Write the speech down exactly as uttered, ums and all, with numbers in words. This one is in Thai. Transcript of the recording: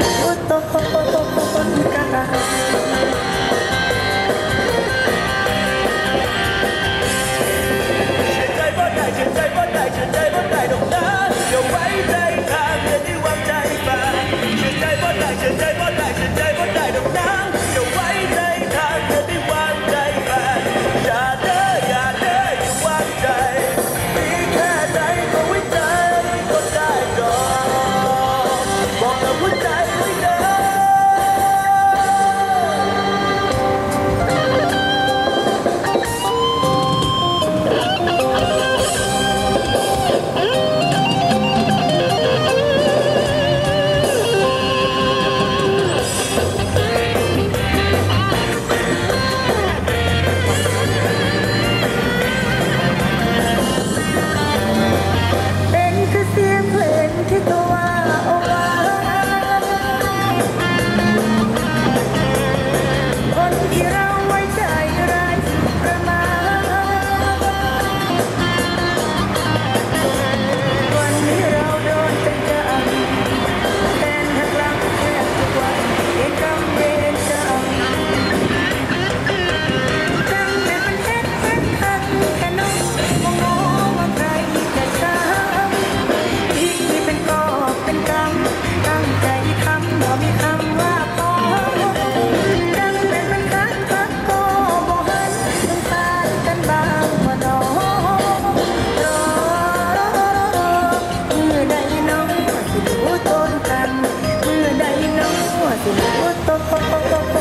รู้ตนกันใจบ่ได้เชื่อใจบ่ได้เชื่อใจบ่ได้ดอกนะอย่าไว้ใจทางเดินที่วางใจฝ่าเชื่อใจบ่ได้เชื่อใจบ่ได้เชื่อใจบ่ได้ดอกนะอย่าไว้ใจทางเดินที่วางใจฝ่าอย่าเด้ออย่าเด้ออย่าวางใจมีแค่ใจก็ไว้ใจก็ได้ดอกบอกกับหัวใจไว้เด้อเป็นคือเสียงเพลงที่ตัวว่าเอาไว้คนที่เราไว้ใจไร้ประมาณวันนี้เราโดนเป็นจำแทนหักหลังแทบทุกวันเองกำเวรจำจำแต่มันเฮ็ดเฮ็ดหักแค่น้องมองมองว่าใครแต่ช้ำอีกที่เป็นกอบเป็นกรรมตั้งใจทำบ่มีคำว่าพอจำเป็นมันคักคักก็บ่หันสงสารกันบ้างว่าน้องรอเมื่อใดน้องสิรู้ตนกันเมื่อใดน้องสิรู้ตน